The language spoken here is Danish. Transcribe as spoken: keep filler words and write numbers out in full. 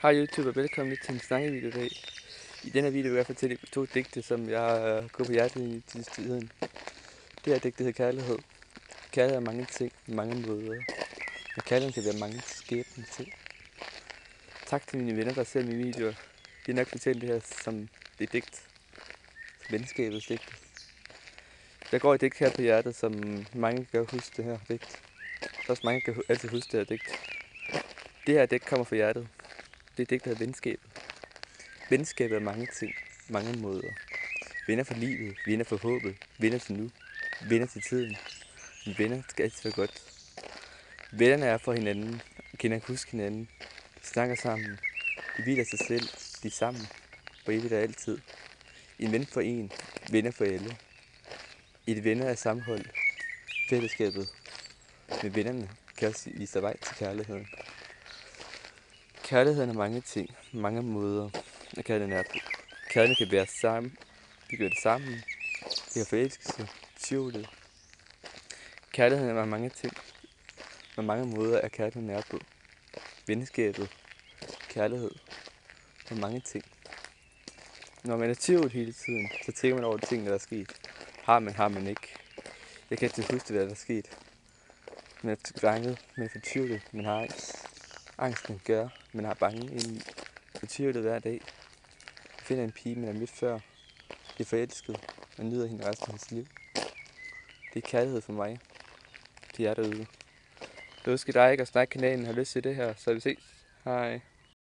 Hej YouTube og velkommen til en snakkevideo i dag. I denne video vil jeg fortælle to digte, som jeg har gået på hjertet i sidste tiden. Det her digte hedder Kærlighed. Kærlighed er mange ting, mange måder. Men kærlighed kan være mange skæbne ting. Tak til mine venner, der ser mine videoer. De har nok fortalt det her som det digt. Som venskabets digte. Der går et digt her på hjertet, som mange kan huske det her digt. Der er også mange, der kan altid huske det her digt. Det her digt kommer fra hjertet. Det er digt, der hedder Venskabet. Venskabet er mange ting, mange måder. Venner for livet, venner for håbet, venner til nu, venner til tiden. Men venner skal altid være godt. Vennerne er for hinanden, og kender at huske hinanden. De snakker sammen, de hviler sig selv, de er sammen, for evigt og altid. En ven for en, venner for alle. Et venner er sammenhold, fællesskabet. Med vennerne kan også vise dig vej til kærligheden. Kærligheden er mange ting, mange måder, og kærligheden er på. Kærligheden kan være sammen, de gør det sammen, de har forelskelse, tvivlet. Kærligheden er mange ting, og mange måder er kærligheden er på. Venskabet, kærlighed, og mange ting. Når man er tvivlet hele tiden, så tænker man over de ting, der er sket. Har man, har man ikke. Jeg kan ikke huske, hvad der er sket. Man er banget, man er fortvivlet, man har angst. Angsten gør, man har bange indeni. Fortvivlet hver dag. Jeg finder en pige, man har mødt før. Jeg er forelsket, og nyder hende resten af hans liv. Det er kærlighed for mig. Til jer derude. Husk dig ikke at snakke kanalen, har lyst til det her, så vi ses. Hej.